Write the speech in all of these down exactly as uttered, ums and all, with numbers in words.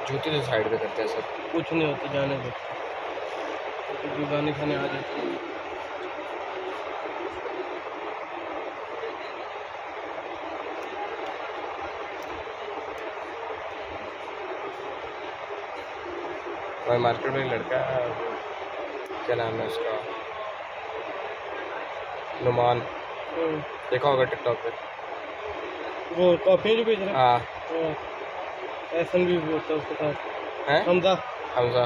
जूती से साइड पे करते हैं सब। कुछ नहीं होता, जाने दो, क्योंकि गाने खाने आ जाते हैं। वही मार्केट में एक लड़का है, क्या नाम है उसका, नुमान, देखा होगा टिकटॉक पे। वो कॉफी जो बेच रहा है, हाँ एहसन भी होता है उसके साथ, हैं हमजा हमजा।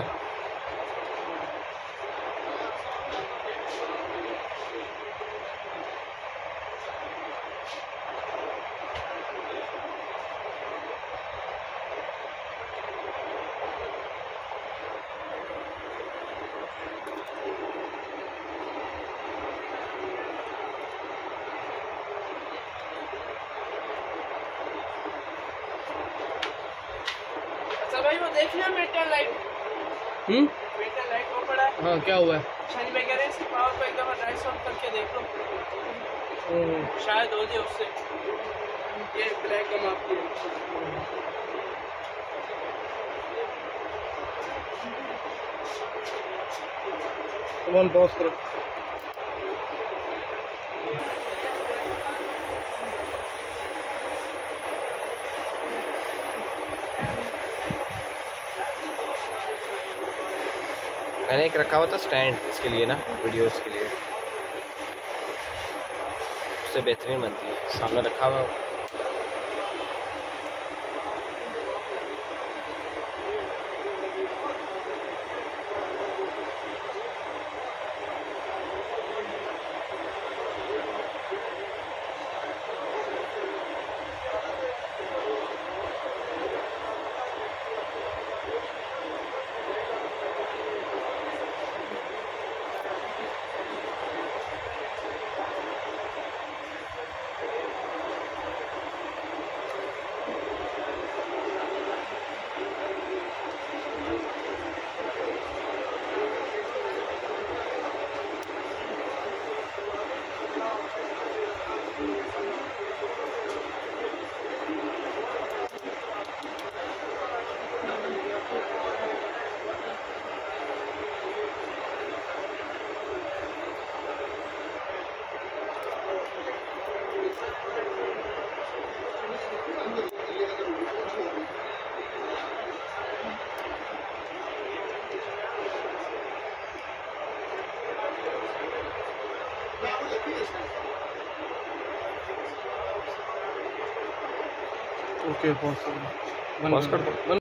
अच्छा भाई वो देख लिया metal light. Hmm metal light वो पड़ा है। हाँ क्या हुआ है? शनि में कह रहे हैं इसकी पावर को एक दफा ड्राई सॉल्व करके देख लो, शायद हो जाए उससे। ये ब्लैक कम आपकी वन पॉज करो। मैंने एक रखा हुआ था स्टैंड इसके लिए ना, वीडियोस के लिए, उससे बेहतरीन बनती है, सामने रखा हुआ। ओके पॉज कर दो, पॉज कर दो।